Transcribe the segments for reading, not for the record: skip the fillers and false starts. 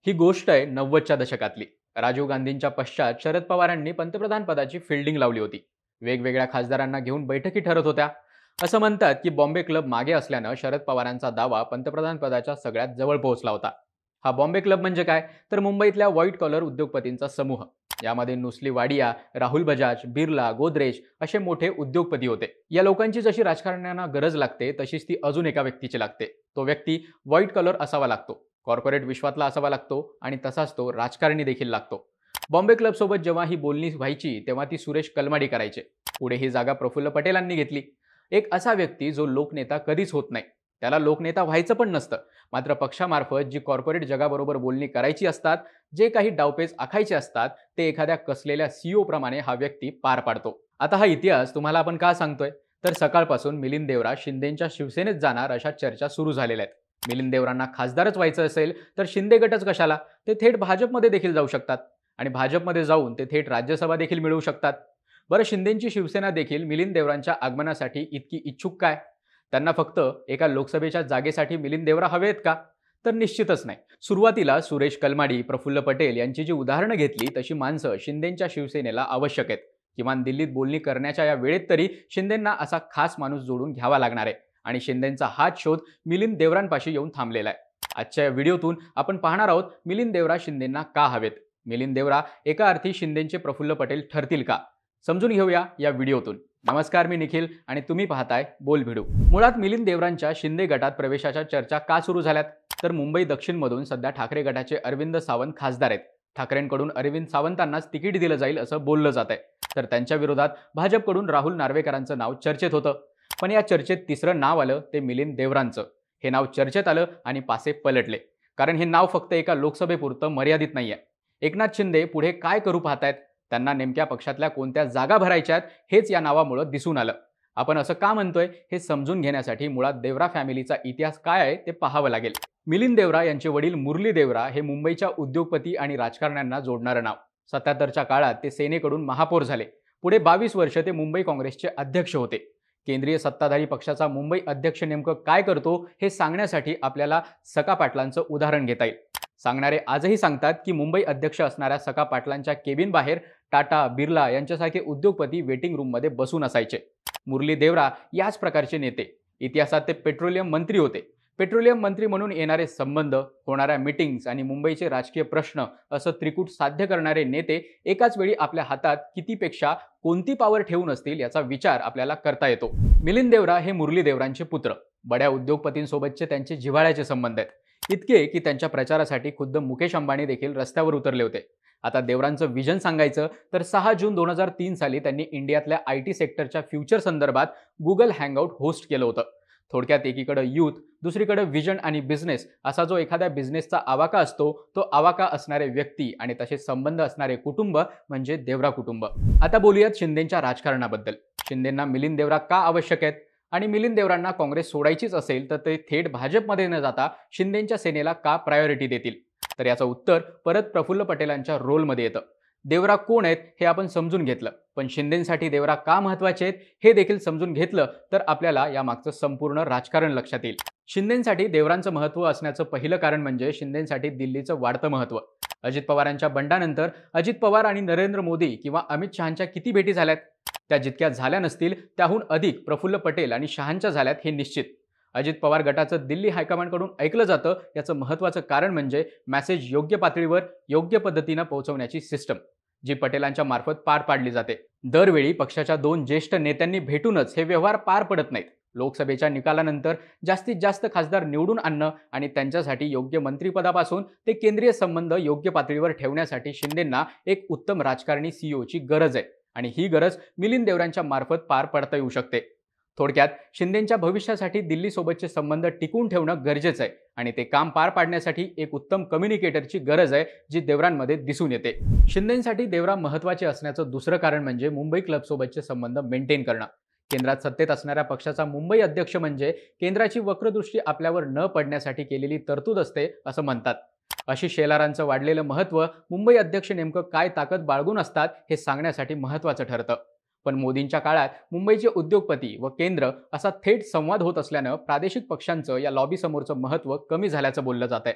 ही गोष्ट आहे 90च्या दशकातली. राजीव गांधींच्या पश्चात शरद पवारांनी पंतप्रधान पदाची फिल्डिंग लावली होती. वेगवेगळ्या खासदारांना घेऊन बैठकी ठरत होत्या. असं म्हणतात की बॉम्बे क्लब मागे असल्यानं शरद पवारांचा दावा पंतप्रधान पदाच्या सगळ्यात जवळ पोहोचला होता. हा बॉम्बे क्लब म्हणजे काय? तर मुंबईतल्या व्हाईट कॉलर उद्योगपतींचा समूह. यामध्ये नुस्ली वाडिया, राहुल बजाज, बिर्ला, गोदरेज असे मोठे उद्योगपती होते. या लोकांची जशी राजकारण्यांना गरज लागते तशीच ती अजून एका व्यक्तीची लागते. तो व्यक्ती व्हाईट कॉलर असावा लागतो, कॉर्पोरेट विश्वातला असावा लागतो आणि तसाच तो राजकारणी देखील लागतो. बॉम्बे क्लब सोबत जेव्हा ही बोलणी व्हायची तेव्हा ती सुरेश कलमाडी करायचे. पुढे ही जागा प्रफुल्ल पटेलांनी घेतली. एक असा व्यक्ती जो लोकनेता कधीच होत नाही. त्याला लोकनेता व्हायचं पण नसतं. मात्र पक्षामार्फत जी कॉर्पोरेट जगाबरोबर बोलणी करायची असतात, जे काही डावपेच आखायचे असतात, ते एखाद्या कसलेल्या सीईओ प्रमाणे हा व्यक्ती पार पाडतो. आता हा इतिहास तुम्हाला आपण का सांगतोय? तर सकाळपासून मिलिंद देवरा शिंदेच्या शिवसेनेत जाणार अशा चर्चा सुरू झालेल्या आहेत. मिलिंद देवरांना खासदारच व्हायचं असेल तर शिंदे गटच कशाला? ते थेट भाजपमध्ये देखील जाऊ शकतात आणि भाजपमध्ये जाऊन ते थेट राज्यसभा देखील मिळवू शकतात. बरं, शिंदेची शिवसेना देखील मिलिंद देवरांच्या आगमनासाठी इतकी इच्छुक काय? त्यांना फक्त एका लोकसभेच्या जागेसाठी मिलिंद देवरा हवेत का? तर निश्चितच नाही. सुरुवातीला सुरेश कलमाडी, प्रफुल्ल पटेल यांची जी उदाहरणं घेतली तशी माणसं शिंदेच्या शिवसेनेला आवश्यक आहेत. किमान दिल्लीत बोलणी करण्याच्या या वेळेत तरी शिंदेंना असा खास माणूस जोडून घ्यावा लागणार आहे आणि शिंदेंचा हाच शोध मिलिंद देवरांपाशी येऊन थांबलेला आहे. आजच्या या व्हिडिओतून आपण पाहणार आहोत मिलिंद देवरा शिंदेंना का हवेत. मिलिंद देवरा एका अर्थी शिंदेचे प्रफुल्ल पटेल ठरतील का? समजून घेऊया या व्हिडिओतून. नमस्कार, मी निखिल आणि तुम्ही पाहताय बोल व्हिडिओ. मुळात मिलिंद देवरांच्या शिंदे गटात प्रवेशाच्या चर्चा का सुरू झाल्यात? तर मुंबई दक्षिणमधून सध्या ठाकरे गटाचे अरविंद सावंत खासदार आहेत. ठाकरेंकडून अरविंद सावंतांनाच तिकीट दिलं जाईल असं बोललं जात आहे. तर त्यांच्या विरोधात भाजपकडून राहुल नार्वेकरांचं नाव चर्चेत होतं. पण या चर्चेत तिसरं नाव आलं ते मिलिंद देवरांचं. हे नाव चर्चेत आलं आणि पासे पलटले. कारण हे नाव फक्त एका लोकसभेपुरतं मर्यादित नाहीये. एकनाथ शिंदे पुढे काय करू पाहतायत, त्यांना नेमक्या पक्षातल्या कोणत्या जागा भरायच्यात हेच या नावामुळे दिसून आलं. आपण असं का म्हणतोय हे समजून घेण्यासाठी मुळात देवरा फॅमिलीचा इतिहास काय आहे ते पाहावं लागेल. मिलिंद देवरा यांचे वडील मुरली देवरा हे मुंबईच्या उद्योगपती आणि राजकारण्यांना जोडणारं नाव. 77च्या काळात ते सेनेकडून महापौर झाले. पुढे 22 वर्ष ते मुंबई काँग्रेसचे अध्यक्ष होते. केंद्रीय सत्ताधारी पक्षाचा मुंबई अध्यक्ष नेमकं काय करतो हे सांगण्यासाठी आपल्याला सखा पाटलांचं उदाहरण घेता येईल. सांगणारे आजही सांगतात की मुंबई अध्यक्ष असणाऱ्या सखा पाटलांच्या केबिन बाहेर टाटा, बिर्ला यांच्यासारखे उद्योगपती वेटिंग रूममध्ये बसून असायचे. मुरली देवरा याच प्रकारचे नेते. इतिहासात ते पेट्रोलियम मंत्री होते. पेट्रोलियम मंत्री म्हणून येणारे संबंध, होणाऱ्या मीटिंग्स आणि मुंबईचे राजकीय प्रश्न असं त्रिकूट साध्य करणारे नेते एकाच वेळी आपल्या हातात कितीपेक्षा कोणती पॉवर ठेवून असतील याचा विचार आपल्याला करता येतो. मिलिंद देवरा हे मुरली देवरांचे पुत्र. बड्या उद्योगपतींसोबतचे त्यांचे जिव्हाळ्याचे संबंध आहेत. इतके की त्यांच्या प्रचारासाठी खुद्द मुकेश अंबानी देखील रस्त्यावर उतरले होते. आता देवरांचं विजन सांगायचं तर 6 जून 2003 साली त्यांनी इंडियातल्या IT सेक्टरच्या फ्युचर संदर्भात गुगल हँगआउट होस्ट केलं होतं. थोडक्यात एकीकडे यूथ, दुसरीकडे विजन आणि बिझनेस असा जो एखाद्या बिझनेसचा आवाका असतो तो आवाका असणारे व्यक्ती आणि तसे संबंध असणारे कुटुंब म्हणजे देवरा कुटुंब. आता बोलूयात शिंदेच्या राजकारणाबद्दल. शिंदेंना मिलिंद देवरा का आवश्यक आहेत आणि मिलिंद देवरांना काँग्रेस सोडायचीच असेल तर ते थेट भाजपमध्ये न जाता शिंदेच्या सेनेला का प्रायोरिटी देतील? तर याचं उत्तर परत प्रफुल्ल पटेलांच्या रोलमध्ये येतं. देवरा कोण आहेत हे आपण समजून घेतलं, पण शिंदेसाठी देवरा का महत्त्वाचे आहेत हे देखील समजून घेतलं तर आपल्याला यामागचं संपूर्ण राजकारण लक्षात येईल. शिंदेसाठी देवरांचं महत्त्व असण्याचं पहिलं कारण म्हणजे शिंदेसाठी दिल्लीचं वाढतं महत्त्व. अजित पवारांच्या बंडानंतर अजित पवार आणि नरेंद्र मोदी किंवा अमित शहांच्या किती भेटी झाल्यात? त्या जितक्या झाल्या नसतील त्याहून अधिक प्रफुल्ल पटेल आणि शहांच्या झाल्यात हे निश्चित. अजित पवार गटाचं दिल्ली हायकमांडकडून ऐकलं जातं याचं महत्त्वाचं कारण म्हणजे मेसेज योग्य पातळीवर योग्य पद्धतीनं पोहोचवण्याची सिस्टम, जी पटेलांच्या मार्फत पार पाडली जाते. दरवेळी पक्षाच्या 2 ज्येष्ठ नेत्यांनी भेटूनच हे व्यवहार पार पडत नाहीत. लोकसभेच्या निकालानंतर जास्तीत जास्त खासदार निवडून आणणं आणि त्यांच्यासाठी योग्य मंत्रिपदापासून ते केंद्रीय संबंध योग्य पातळीवर ठेवण्यासाठी शिंदेंना एक उत्तम राजकारणी सीईओची गरज आहे आणि ही गरज मिलिंद देवरांच्या मार्फत पार पडता येऊ शकते. थोडक्यात शिंदेच्या भविष्यासाठी दिल्लीसोबतचे संबंध टिकून ठेवणं गरजेचं आहे आणि ते काम पार पाडण्यासाठी एक उत्तम कम्युनिकेटरची गरज आहे जी देवरांमध्ये दिसून येते. शिंदेसाठी देवरा महत्त्वाचे असण्याचं दुसरं कारण म्हणजे मुंबई क्लबसोबतचे संबंध मेंटेन करणं. केंद्रात सत्तेत असणाऱ्या पक्षाचा मुंबई अध्यक्ष म्हणजे केंद्राची वक्रदृष्टी आपल्यावर न पडण्यासाठी केलेली तरतूद असते असं म्हणतात. अशी शेलारांचं वाढलेलं महत्त्व मुंबई अध्यक्ष नेमकं काय ताकद बाळगून असतात हे सांगण्यासाठी महत्त्वाचं ठरतं. पण मोदींच्या काळात मुंबईचे उद्योगपती व केंद्र असा थेट संवाद होत असल्यानं प्रादेशिक पक्षांचं या लॉबी समोरचं महत्त्व कमी झाल्याचं बोललं जात आहे.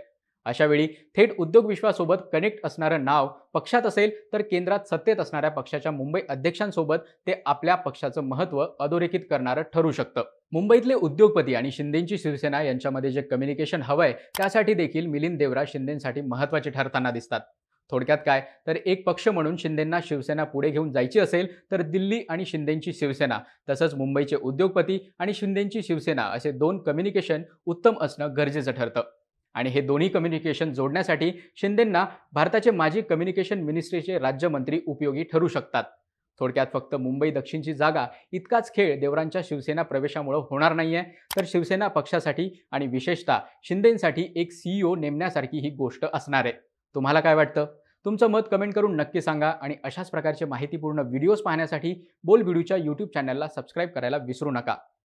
अशावेळी थेट उद्योग विश्वासोबत कनेक्ट असणारं नाव पक्षात असेल तर केंद्रात सत्तेत असणाऱ्या पक्षाच्या मुंबई अध्यक्षांसोबत ते आपल्या पक्षाचं महत्त्व अधोरेखित करणारं ठरू शकतं. मुंबईतले उद्योगपती आणि शिंदेंची शिवसेना यांच्यामध्ये जे कम्युनिकेशन हवंय त्यासाठी देखील मिलिंद देवरा शिंदेंसाठी महत्त्वाचे ठरताना दिसतात. थोडक्यात काय तर एक पक्ष म्हणून शिंदेंना शिवसेना पुढे घेऊन जायची असेल तर दिल्ली आणि शिंदेंची शिवसेना तसंच मुंबईचे उद्योगपती आणि शिंदेंची शिवसेना असे दोन कम्युनिकेशन उत्तम असणं गरजेचं ठरतं. आणि हे दोन्ही कम्युनिकेशन जोडण्यासाठी शिंदेंना भारताचे माजी कम्युनिकेशन मिनिस्ट्रीचे राज्यमंत्री उपयोगी ठरू शकतात. थोडक्यात फक्त मुंबई दक्षिणची जागा इतकाच खेळ देवरांच्या शिवसेना प्रवेशामुळे होणार नाहीये, तर शिवसेना पक्षासाठी आणि विशेषतः शिंदेंसाठी एक CEO नेमण्यासारखी ही गोष्ट असणार आहे. तुम्हाला काय वाटतं? तुमचं मत कमेंट करून नक्की सांगा आणि अशाच प्रकारचे माहितीपूर्ण व्हिडिओज पाहण्यासाठी बोल व्हिडिओच्या YouTube चॅनलला सबस्क्राईब करायला विसरू नका.